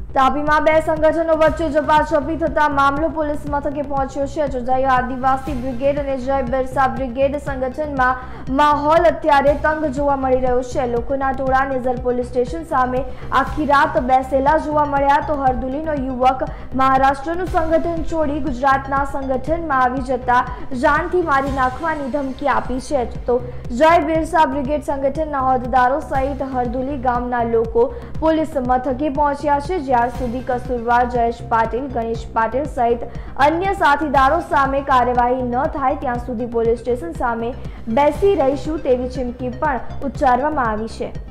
તાપીમાં બે સંગઠનો વચ્ચે ઝપાઝપી થતા મામલો પોલીસ મથકે પહોંચ્યો છે। જય આદિવાસી બ્રિગેડ અને જય બિરસા બ્રિગેડ સંગઠનમાં માહોલ અત્યારે તંગ જોવા મળી રહ્યો છે। લોકોના ટોળા નિઝર પોલીસ સ્ટેશન સામે આખી રાત બેસેલા જોવા મળ્યા તો હરદુલીનો યુવક મહારાષ્ટ્રનું સંગઠન છોડી ગુજરાતના સંગઠનમાં આવી જતા જાનથી મારી નાખવાની ધમકી આપી છે। તો જય બિરસા બ્રિગેડ સંગઠનના હોદ્દેદારો સહિત હરદુલી ગામના લોકો પોલીસ મથકે પહોંચ્યા છે। જ્યાર સુધી કસૂરવાર જયેશ પાટીલ, ગણેશ પાટીલ સહિત અન્ય સાથીદારો સામે કાર્યવાહી ન થાય ત્યાં સુધી પોલીસ સ્ટેશન સામે બેસી રહીશું તેવી ચીમકી પણ ઉચ્ચારવામાં આવી છે।